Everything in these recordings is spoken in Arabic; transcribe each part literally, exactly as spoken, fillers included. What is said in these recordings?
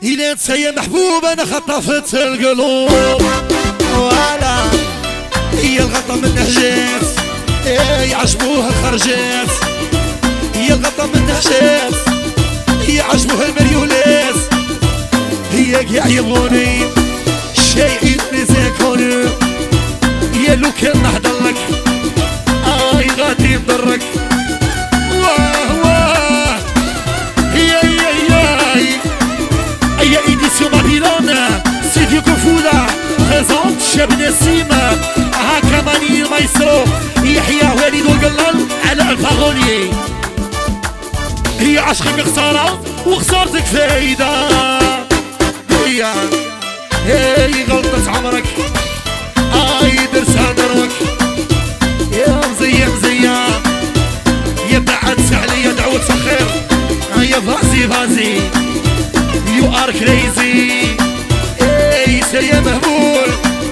إلى تسيا محبوب أنا خطفت القلوب ولا هي الغلطة من نهجات يعجبوها الخرجات هي الغلطة من نهجات يعجبوها المريولات هي قاع يبغوني شيء نسيكوني يا لو كان نحضرلك آي غادي نضرك واه واه هي هي هي هي إيديسيون بابيلون سيديو كفولة بريزونت شاب نسيم هاكا ماني المايسترو يحيى والد القلال على الفاغوني هي عشقك خسارة وخسارتك فايدة هي هي غلطة عمرك آي درسها دروك يا مزية مزية يا بعد عليا دعوة فخير يا فازي فازي يو ار كريزي اي سيا مهبول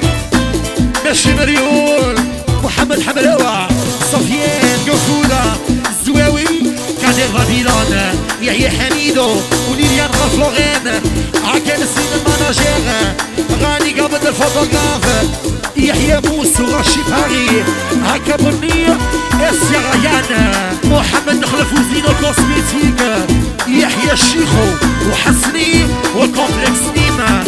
ماشي مريول محمد حملاوة صفيان قفولة الزواوي كادر بابيلون يحيى حميدو وليليان غفلوغين هاكا نسيم الماناجير غاني قابل الفوتوغراف يحيى موسى ورشي باري هاكا بني اسيا غيان محمد نخلف وزينو كوسميتيك يحيى الشيخو وحسني والكومبلكس نيما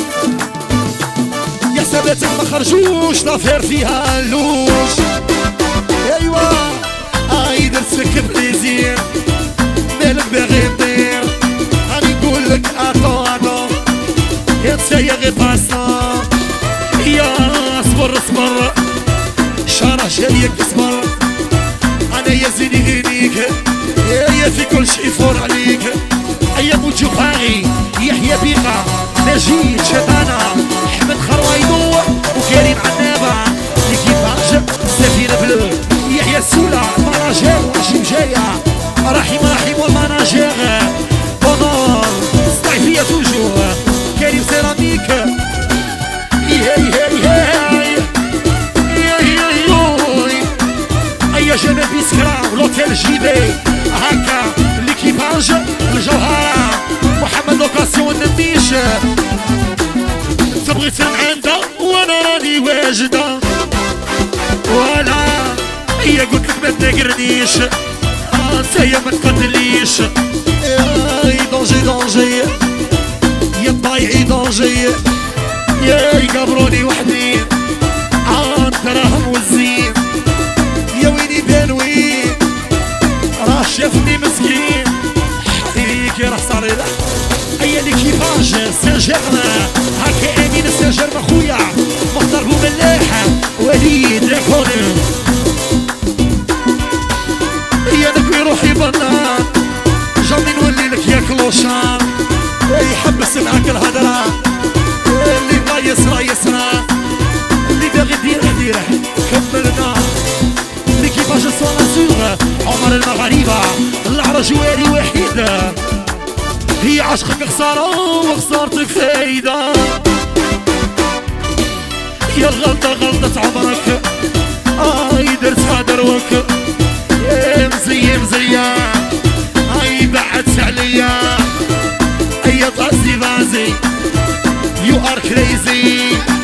يا سباتك ما خرجوش لافير فيها اللوش ايوا اي درتك بليزير مالك باغي دير راني نقولك اتو اتو يا تسايا غير باسا يا اصبر اصبر شارع جايك اصبر انا يا زيني غيريك يا في كل شي فور عليك يا موجو باغي يحيى بيقا نجيب شبانة احمد خروايدو وكريم عنابة ليكيباج سفينة بلو يحيى السولة ماناجير وشيم جاية رحيم رحيم والماناجير بونور ستايفية توجور كريم سيراميك هي هي هي هي جمال بيسكرا ولوتيل جيبي هكا ليكيباج الجوهرة محمد لوكاسيون النميش تبغيت عندها وانا راني واجدة ولا هي قلت لك ما تنقرنيش انت يا ما تقتليش يا دونجي دونجي يا ضايعي دونجي يا يقبروني وحدي عن دراهم والزين يا ويني بين وين راه شافني مسكين حقيقي راه صار له هيا ليكيباج سان جيرمان هاكا امين سان جيرمان خويا مختار بوملاح وليد راكوني يا نكوي روحي بنان جامي نولي لك يا كلوشان يحبس معاك الهضره اللي بغا يسرى يسرى اللي باغي يدير يديره كملنا ليكيباج سوناسور عمر المغاربه العرج والي وحيد هي عشقك خساره وخسارتك فايده يا الغلطه غلطه عمرك اي درتها دروك يا مزيه مزيه اي بعدت عليا اي طازي بازي يو ار كريزي